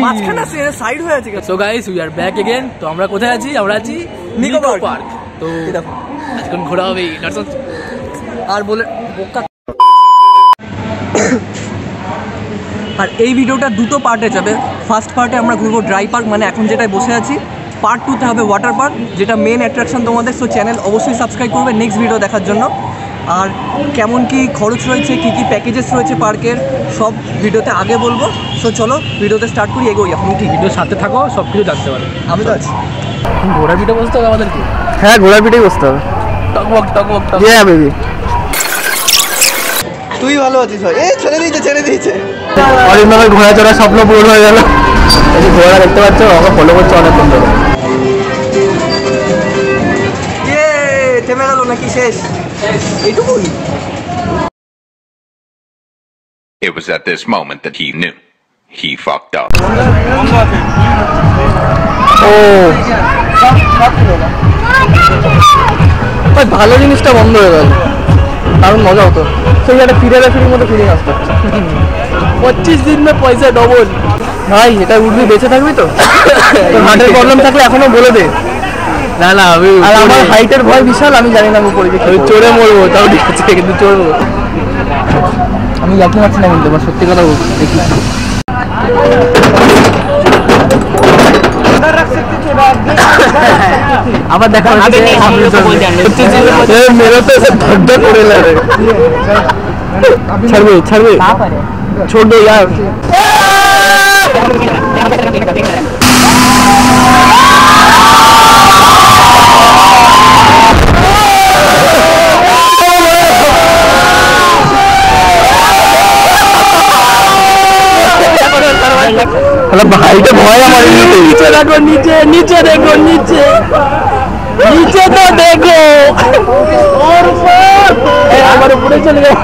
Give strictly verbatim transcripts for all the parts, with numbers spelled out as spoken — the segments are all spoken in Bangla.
মাঝখানে সাইড হয়ে আছে। So guys we are back again. তো আমরা কোথায় আছি? আমরা আছি নিকো পার্ক। তো দেখো আজকাল ঘোরা হবে আর বলে আর এই ভিডিওটা দুটো পার্টে যাবে। ফার্স্ট পার্টে আমরা ঘুরবো ড্রাই পার্ক, মানে এখন যেটাই বসে আছি। পার্ট টুতে হবে ওয়াটার পার্ক, যেটা মেন অ্যাট্রাকশন তোমাদের। সো চ্যানেল অবশ্যই সাবস্ক্রাইব করবে নেক্সট ভিডিও দেখার জন্য। আর কেমন কি খরচ রয়েছে, কী কী প্যাকেজেস রয়েছে পার্কের, সব ভিডিওতে আগে বলবো। সো চলো ভিডিওতে স্টার্ট করি, এগোই। এখন ঠিক ভিডিওর সাথে থাকো, সব কিছু জানতে পারো। আমি তো আছি। ঘোড়ার পিঠে বসতে হবে আমাদেরকে? হ্যাঁ, ঘোড়ার পিঠেই বসতে হবে। টকবক টকবক টক। হ্যাঁ বেবি, তুই ভালো আছিস ভাই? এই ছেড়ে দিয়েছে ছেড়ে দিয়েছে অরিন্দমের ঘোড়া চড়ার স্বপ্ন পূরণ হয়ে গেল। এই যে ঘোড়া দেখতে পাচ্ছ, ওকে ফলো করছে অনেকক্ষণ ধরে। থেমে গেল নাকি? শেষ এইটুকুই? It was at this moment that he knew he fucked up. Oh, ভাই ভালো জিনিসটা বন্ধ হয়ে গেল, কারণ মজা হতো। সেই একটা ফিরে ফিরির মতো ফিরিং আসতো। পঁচিশ দিন মে পয়সা ডবল। ভাই এটা উঠবি, বেঁচে থাকবি তো? হার্টের প্রবলেম থাকলে এখনো বলে দে। না না, আমি আর আমার হাইটের ভয় বিশাল, আমি জানি না আমি পড়ে আমি চড়ে মরবো। তাও ঠিক আছে, কিন্তু চড়বো। আমি ইয়ার্কি মারছি না কিন্তু, এবার সত্যি কথা বলছি। দেখি আবার দেখা ছাড়বে ছাড়বে छोड़ दो यार। भाईটা ভয় আমার। নিচে দেখো, নিচে নিচে দেখো, নিচে নিচে তো দেখো। और ऊपर আমার উপরে চলে গেল।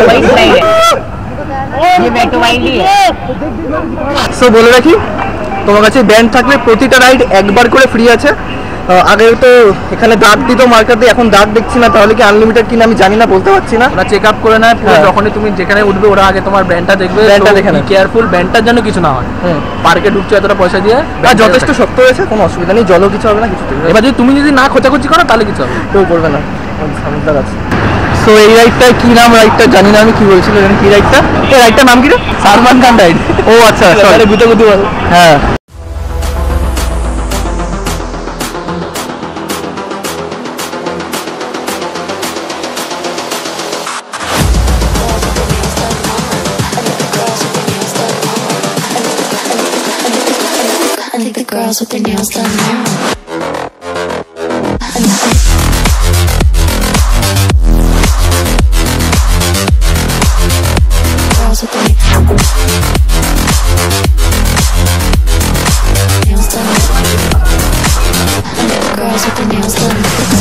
সো বলে রাখি, তোমার কাছে ব্যান্ড থাকলে প্রতিটা রাইড একবার করে ফ্রি আছে। আগে তো এখানে দাগ দিত মার্কার দিয়ে, এখন দাগ দেখছি না। তাহলে কি আনলিমিটেড কিনা আমি জানি না, বলতে পারছি না। ওরা চেক আপ করে নেয় পুরো। যখনই তুমি যেখানে উঠবে ওরা আগে তোমার ব্যান্ডটা দেখবে। ব্যান্ডটা দেখে না, কেয়ারফুল, ব্যান্ডটার জন্য কিছু না হয়। পার্কে ঢুকছো এতটা পয়সা দিয়ে, আর যথেষ্ট শক্ত হয়েছে, কোনো অসুবিধা নেই। জলও কিছু হবে না, কিছু। এবার যদি তুমি যদি না খোঁচাখুচি করো তাহলে কিছু হবে, কেউ করবে না। সমস্যা আছে। সো এই রাইডটার কি নাম? রাইডটা জানি না আমি, কি বলছিল জানি কি রাইডটা? এই রাইডটার নাম কি রে? সালমান খান রাইড। ও আচ্ছা, সরি গুতে গুতে বল। হ্যাঁ girls with their nails done now. Girls with their nails done. Girls with their nails done.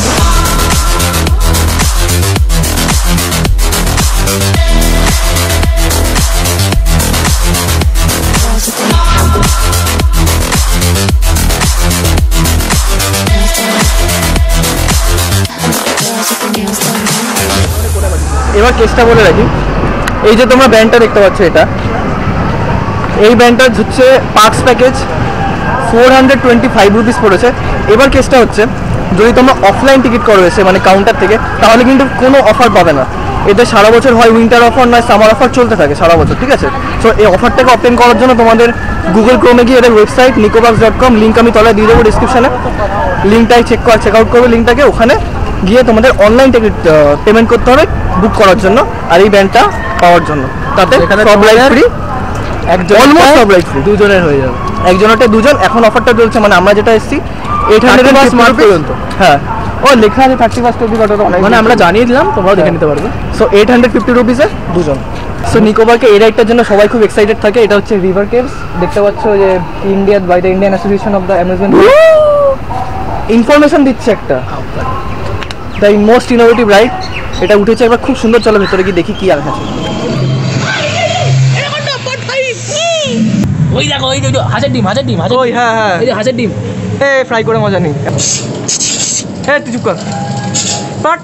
এবার কেসটা বলে রাখি, এই যে তোমরা ব্যান্ডটা দেখতে পাচ্ছ, এটা এই ব্যান্ডটা হচ্ছে parks package four hundred twenty five rupees পড়েছে। এবার কেসটা হচ্ছে, যদি তোমরা অফলাইন টিকিট করো এসে, মানে কাউন্টার থেকে, তাহলে কিন্তু কোনো অফার পাবে না। এতে সারা বছর হয় উইন্টার অফার নয় সামার অফার চলতে থাকে সারা বছর, ঠিক আছে? সো এই অফারটাকে অবটেন করার জন্য তোমাদের গুগল ক্রোমে গিয়ে এদের website Nicco Parks dot com, link আমি তলায় দিয়ে দেবো ডিসক্রিপশানে। লিঙ্কটাই চেক কর চেক আউট করবে লিঙ্কটাকে। ওখানে গিয়ে তোমাদের অনলাইন টিকিট পেমেন্ট করতে হবে বুক করার জন্য আর এই ব্যান্ডটা পাওয়ার জন্য। তাতে সব রাইড ফ্রি, অলমোস্ট সব রাইড ফ্রি, দুজনের হয়ে যাবে। একজনটা দুজন। এখন অফারটা চলছে, মানে আমরা যেটা এসেছি এইট হান্ড্রেড স্মার্ট পর্যন্ত। হ্যাঁ, ও লেখা আছে থার্টি ফার্স্ট অব্দি কত, মানে আমরা জানিয়ে দিলাম, তোমরাও দেখে নিতে পারবে। সো এইট হান্ড্রেড ফিফটি রুপিসে দুজন। সো নিকো পার্কে এই রাইডটার জন্য সবাই খুব এক্সাইটেড থাকে। এটা হচ্ছে রিভার কেভস, দেখতে পাচ্ছ যে Indian by the Indian association of the amazement. Information দিচ্ছে একটা, দ্য মোস্ট ইনোভেটিভ রাইড। এটা উঠেছে একবার, খুব সুন্দর। চলো ভেতরে গিয়ে দেখি কি আর আছে। ওই দেখো, ওই দেখো হাজার ডিম, হাজার ডিম, হাজার। ওই হ্যাঁ হ্যাঁ, এই যে হাজার ডিম। এ ফ্রাই করে মজা নেই। হ্যাঁ তুই চুপ কর। বাট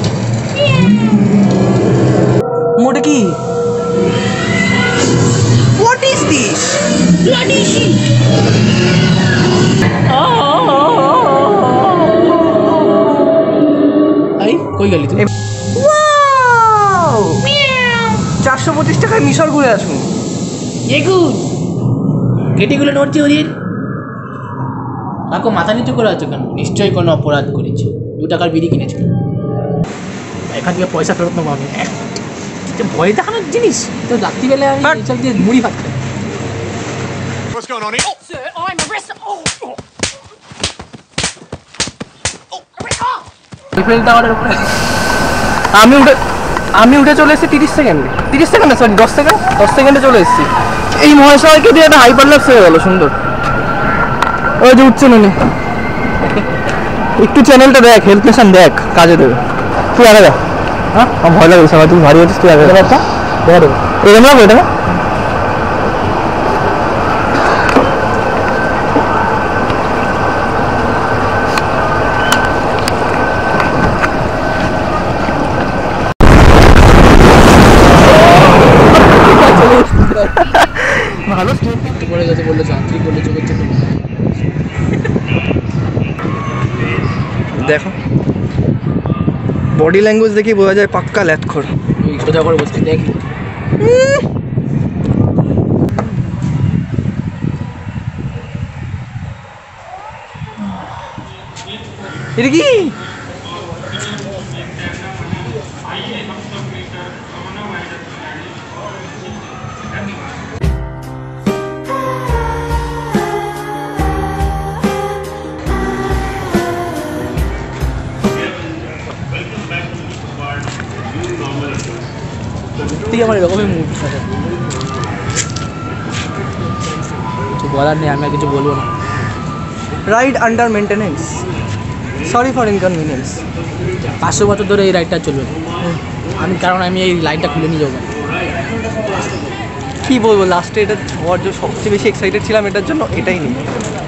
মোটে কি What is this? Bloody shit! আই কই গেলি তুই? Wow! চারশো পঁচিশ টাকায় মিশর ঘুরে আসুন। এগুন কেটিগুলো নড়ছে ওদের। কাকু মাথা নিচু করে আছো কেন? নিশ্চয়ই কোনো অপরাধ করেছে। দু টাকার বিড়ি কিনেছিল, এখান থেকে পয়সা ফেরত নেবো আমি। ভয় দেখানোর জিনিস তো রাত্রিবেলা আমি এইসব দিয়ে মুড়ি ভাত খাই। What's going on here? Oh, sir, I'm arrested. Oh, oh. Oh, arrest- oh. ইফেল টাওয়ারের উপরে আমি উঠে আমি উঠে চলে এসেছি তিরিশ সেকেন্ডে তিরিশ সেকেন্ডে সরি দশ সেকেন্ড দশ সেকেন্ডে চলে এসেছি। এই মহাশয়কে দিয়ে একটা হাইপার ল্যাপস হয়ে গেল সুন্দর। ওই যে উঠছে নুনি, একটু চ্যানেলটা দেখ, হেল্প নেশন দেখ, কাজে দেবে। তুই আগে দেখ। হ্যাঁ আমার ভয় লাগে সবাই, তুমি ভারী হচ্ছিস, তুই আগে দেখা দেখা দেবো এরকম লাগবে এটা না? ভালো পড়ে গেছে বললো যান্ত্রিক বললো চোখের চোখে। দেখো বডি ল্যাঙ্গুয়েজ দেখি বোঝা যায় পাক্কা ল্যাথখোর। ওই সোজা করে বসছি দেখ। এটা কি? তুই আমার এরকমই মুড থাকে, কিছু বলার নেই, আমি আর কিছু বলবো না। Ride under maintenance, sorry for inconvenience. পাঁচশো বছর ধরে এই রাইডটা চলবে আমি, কারণ আমি এই লাইনটা খুলে নিয়ে যাবো। কী বলবো, লাস্টে এটা হওয়ার জন্য সবচেয়ে বেশি এক্সাইটেড ছিলাম এটার জন্য, এটাই নেই।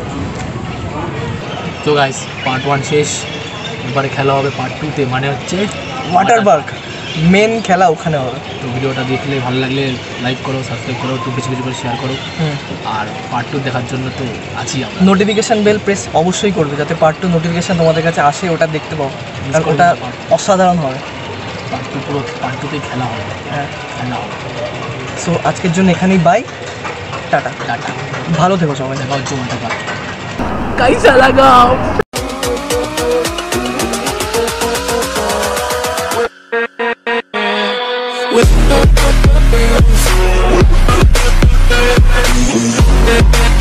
তো গাইস পার্ট ওয়ান শেষ, এবারে খেলা হবে পার্ট টুতে, মানে হচ্ছে ওয়াটার পার্ক মেন খেলা ওখানে হবে। তো ভিডিওটা দেখলে ভালো লাগলে লাইক করো, সাবস্ক্রাইব করো, একটু কিছু কিছু করে শেয়ার করো। আর পার্ট টু দেখার জন্য তো আছি আমরা। নোটিফিকেশান বেল প্রেস অবশ্যই করবে যাতে পার্ট টু নোটিফিকেশান তোমাদের কাছে আসে, ওটা দেখতে পাও, কারণ ওটা অসাধারণ হবে। পার্ট টু পুরো পার্ট টুতেই খেলা হবে। হ্যাঁ খেলা হবে। সো আজকের জন্য এখানেই বাই, টাটা টাটা, ভালো থেকো সবাই। দেখা হচ্ছে ওয়াটার পার্ক। कैसा लगा? With